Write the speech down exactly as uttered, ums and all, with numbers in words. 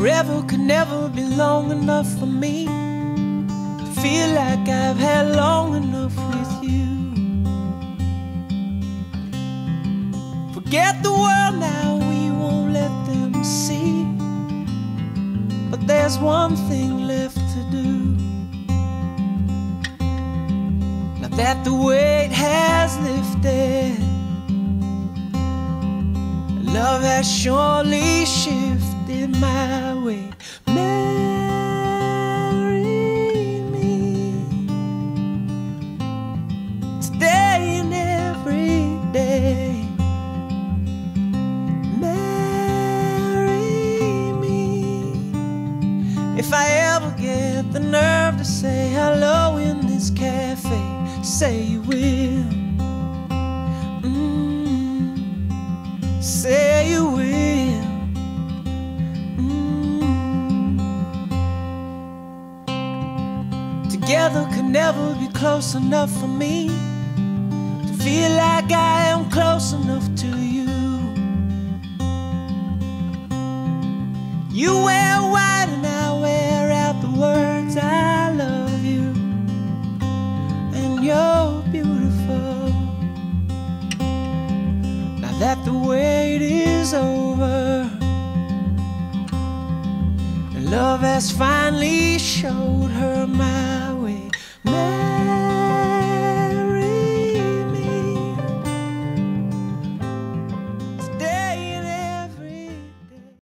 Forever could never be long enough for me to feel like I've had long enough with you. Forget the world now, we won't let them see. But there's one thing left to do. Now that the weight has lifted, love has surely shifted my way. Marry me today and every day. Marry me if I ever get the nerve to say hello in this cafe. Say you will. Mm, say you will. Mm. Together could never be close enough for me to feel like I am close enough to you. You wear white and I wear out the words I love you. And you're beautiful. Now that the wait is over and love has finally showed her my way.